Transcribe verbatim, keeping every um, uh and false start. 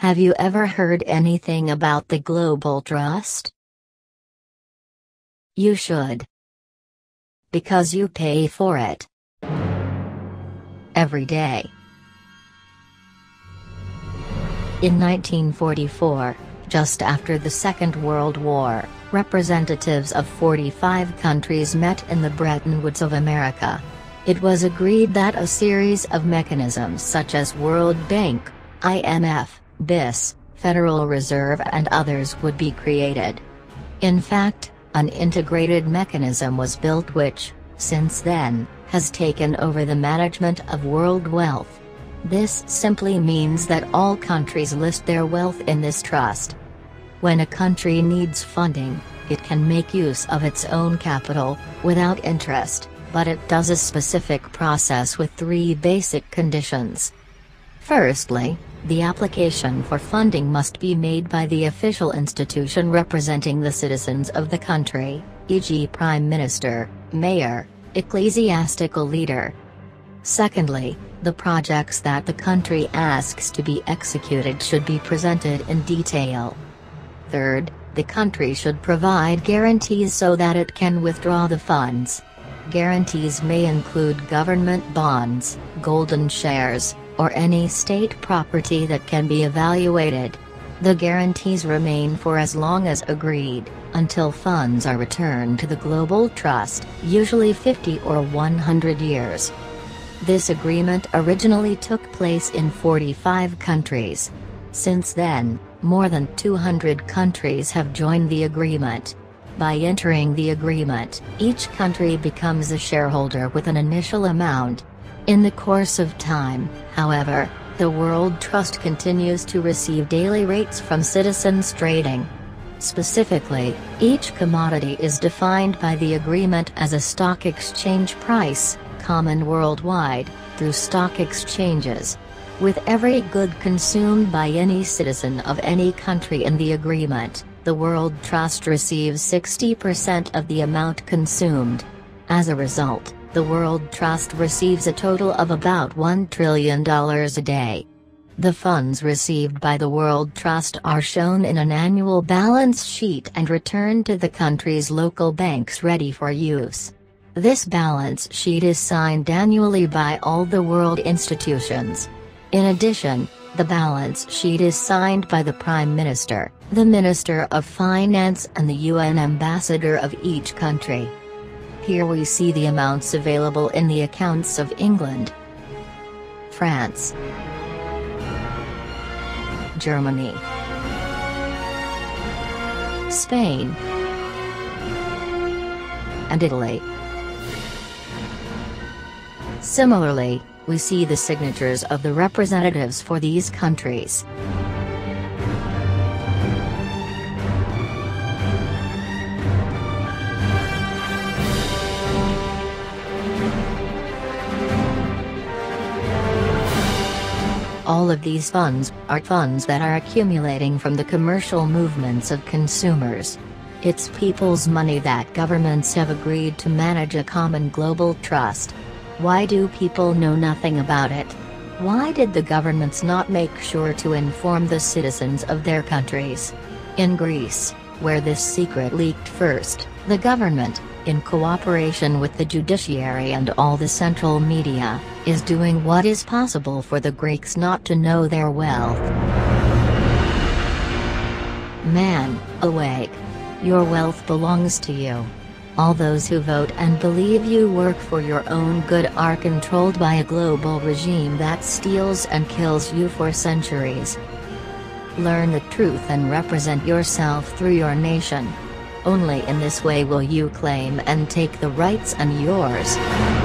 Have you ever heard anything about the Global Trust? You should. Because you pay for it. Every day. In nineteen forty-four, just after the Second World War, representatives of forty-five countries met in the Bretton Woods of America. It was agreed that a series of mechanisms such as World Bank, I M F, B I S, Federal Reserve and others would be created. In fact, an integrated mechanism was built which, since then, has taken over the management of world wealth. This simply means that all countries list their wealth in this trust. When a country needs funding, it can make use of its own capital, without interest, but it does a specific process with three basic conditions. Firstly, the application for funding must be made by the official institution representing the citizens of the country, for example Prime Minister, Mayor, ecclesiastical leader. Secondly, the projects that the country asks to be executed should be presented in detail. Third, the country should provide guarantees so that it can withdraw the funds. Guarantees may include government bonds, golden shares, or any state property that can be evaluated. The guarantees remain for as long as agreed, until funds are returned to the Global Trust, usually fifty or one hundred years. This agreement originally took place in forty-five countries. Since then, more than two hundred countries have joined the agreement. By entering the agreement, each country becomes a shareholder with an initial amount. In the course of time, however, the World Trust continues to receive daily rates from citizens trading. Specifically, each commodity is defined by the agreement as a stock exchange price, common worldwide, through stock exchanges. With every good consumed by any citizen of any country in the agreement, the World Trust receives sixty percent of the amount consumed. As a result, the World Trust receives a total of about one trillion dollars a day. The funds received by the World Trust are shown in an annual balance sheet and returned to the country's local banks ready for use. This balance sheet is signed annually by all the world institutions. In addition, the balance sheet is signed by the Prime Minister, the Minister of Finance and the U N Ambassador of each country. Here we see the amounts available in the accounts of England, France, Germany, Spain, and Italy. Similarly, we see the signatures of the representatives for these countries. All of these funds are funds that are accumulating from the commercial movements of consumers. It's people's money that governments have agreed to manage a common global trust. Why do people know nothing about it? Why did the governments not make sure to inform the citizens of their countries? In Greece, where this secret leaked first, the government, in cooperation with the judiciary and all the central media, is doing what is possible for the Greeks not to know their wealth. Man, awake! Your wealth belongs to you. All those who vote and believe you work for your own good are controlled by a global regime that steals and kills you for centuries. Learn the truth and represent yourself through your nation. Only in this way will you claim and take the rights and yours.